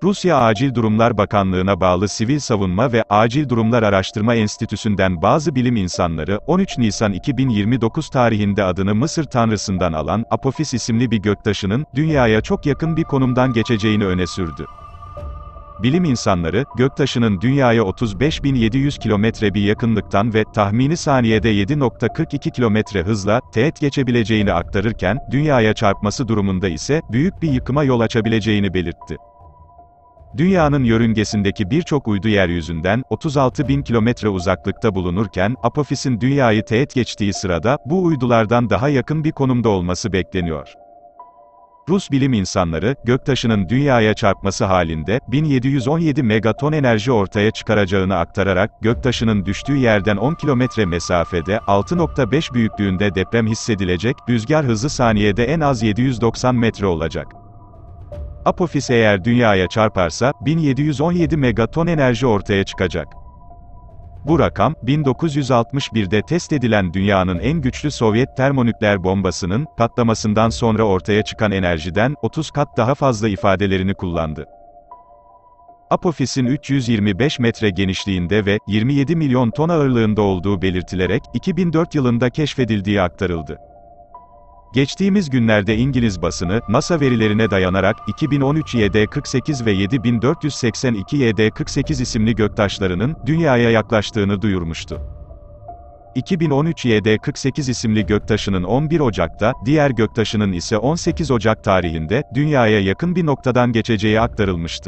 Rusya Acil Durumlar Bakanlığı'na bağlı Sivil Savunma ve Acil Durumlar Araştırma Enstitüsü'nden bazı bilim insanları, 13 Nisan 2029 tarihinde adını Mısır tanrısından alan, Apophis isimli bir göktaşının, Dünya'ya çok yakın bir konumdan geçeceğini öne sürdü. Bilim insanları, göktaşının Dünya'ya 35.700 kilometre bir yakınlıktan ve tahmini saniyede 7.42 kilometre hızla teğet geçebileceğini aktarırken, Dünya'ya çarpması durumunda ise büyük bir yıkıma yol açabileceğini belirtti. Dünyanın yörüngesindeki birçok uydu yeryüzünden 36.000 kilometre uzaklıkta bulunurken, Apophis'in Dünya'yı teğet geçtiği sırada, bu uydulardan daha yakın bir konumda olması bekleniyor. Rus bilim insanları, göktaşının Dünya'ya çarpması halinde, 1717 megaton enerji ortaya çıkaracağını aktararak, göktaşının düştüğü yerden 10 kilometre mesafede, 6.5 büyüklüğünde deprem hissedilecek, rüzgar hızı saniyede en az 790 metre olacak. Apophis eğer Dünya'ya çarparsa, 1717 megaton enerji ortaya çıkacak. Bu rakam, 1961'de test edilen dünyanın en güçlü Sovyet termonükleer bombasının, patlamasından sonra ortaya çıkan enerjiden, 30 kat daha fazla ifadelerini kullandı. Apophis'in 325 metre genişliğinde ve 27 milyon ton ağırlığında olduğu belirtilerek, 2004 yılında keşfedildiği aktarıldı. Geçtiğimiz günlerde İngiliz basını, NASA verilerine dayanarak, 2013 YD-48 ve 7482 YD-48 isimli göktaşlarının, Dünya'ya yaklaştığını duyurmuştu. 2013 YD-48 isimli göktaşının 11 Ocak'ta, diğer göktaşının ise 18 Ocak tarihinde, Dünya'ya yakın bir noktadan geçeceği aktarılmıştı.